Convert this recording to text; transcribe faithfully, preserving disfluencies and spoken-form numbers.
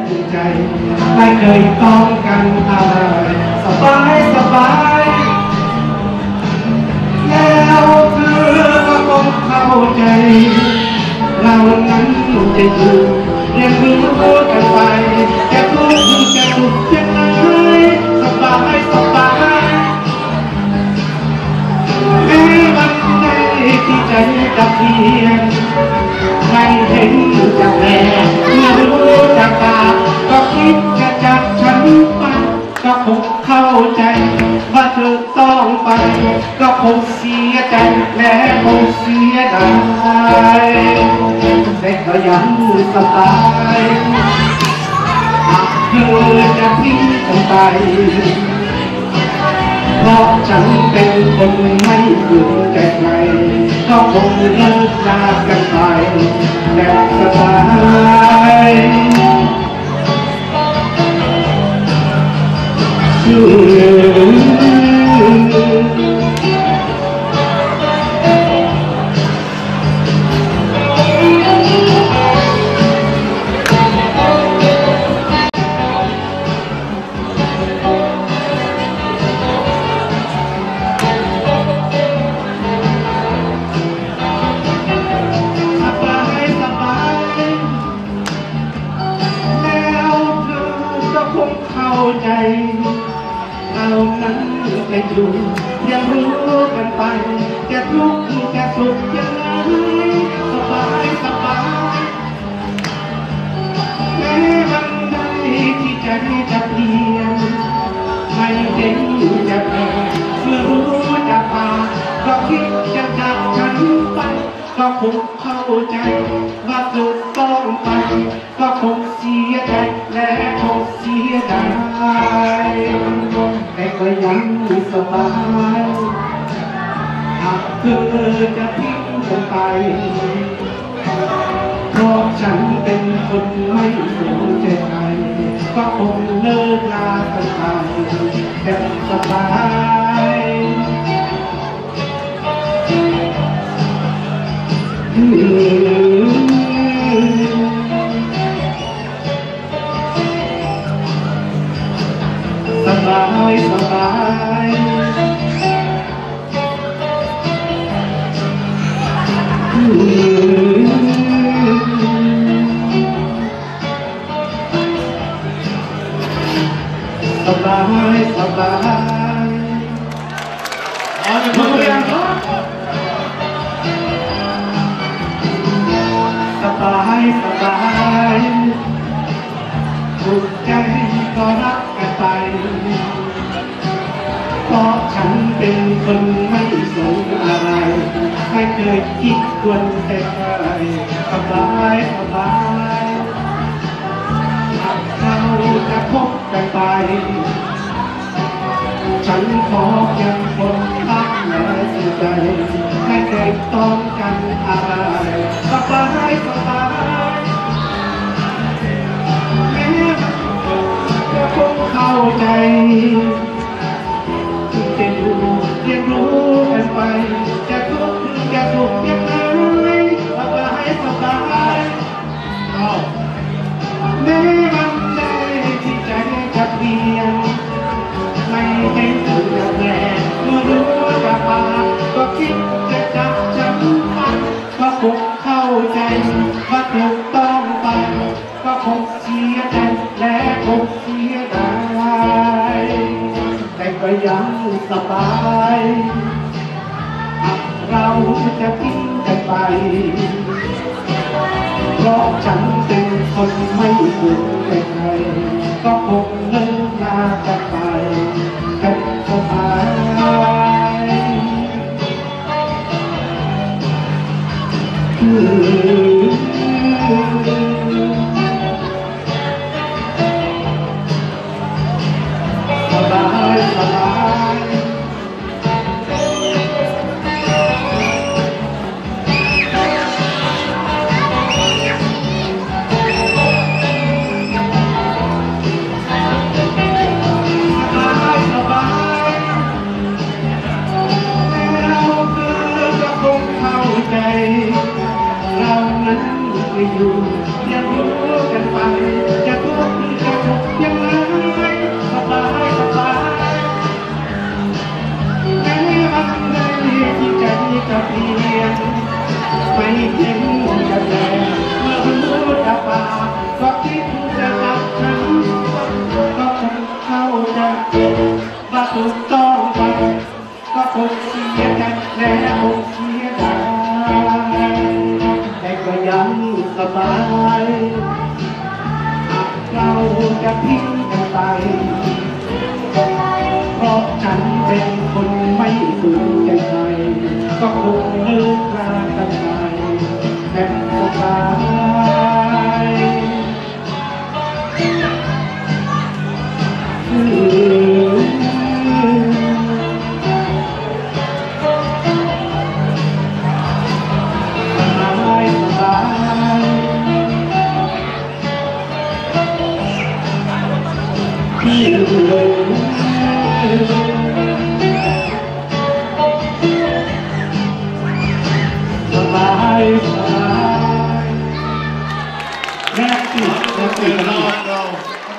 ใจไม่เคยต้องกันอะไรสบายสบายแล้วเธอก็คงเข้าใจเรานั้นจะอยู่เรียนรู้กันไปจะทุกข์จะสุขยังไงสบายสบายแม้วันใดที่ใจจะเพียงไม่เห็นจะแพ้เมื่อรู้จะตาก็คิดจะจากฉันไปก็คงเข้าใจว่าเธอต้องไปก็คงเสียใจและคงเสียดายแต่ก็ยังสบายหากเธอจะทิ้งฉันไปเพราะฉันเป็นคนไม่ฝืนใจใครก็คงเลิกลากันไปแบบสบายใจเรานั้นจะอยู่ยังรู้กันไปจะทุกข์จะสุขยังไงสบายสบายแม้วันใดที่ใจจะเปลี่ยนไม่เห็นจะแพ้เมื่อรู้จะพาก็คิดจะจากฉันไปก็คงเข้าใจว่าเธอต้องไปก็คงเสียใจและคงเสียดายแต่ก็ยังสบายหากเธอจะทิ้งกันไปเพราะฉันเป็นคนไม่สนใจใครก็คงเลิกลากันไปแต่สบายสบายสบายสบายสบายเอาจะพูดยังสบายสบายถูกใจก็รักกันไปเพราะฉันเป็นคนไม่สนอะไรไม่เคยคิดควรแต่ใครสบายสบายหากเราจะพบกันไปฉันขอเพียงคนรักและสุขใจไม่เคยต้องกันอะไรสบายสบายแม้จะคงเข้าใจจะอยู่เรียนรู้กันไปจะทุกข์จะสุขยังไงสบายสบายแม้วันใดที่ใจจะเปลี่ยนไม่เห็นจะแพ้เมื่อรู้จะพาก็คิดจะจับฉันไปก็คงเข้าใจว่าถูกต้องไปก็คงเสียใจและคงเสียดายแต่ก็ยังสบายหากเราจะทิ้งกันไปเพราะฉันเป็นคนไม่ฝืนใจใครก็คงเลิกลากันไปกันสบายสบายสบายเราจะทิ้งกันไปเพราะฉันเป็นคนไม่สนใจใครก็คงเลิกรากันไปแค่สบายที่เลยสบายสบายแรกติดแรกติด No, no.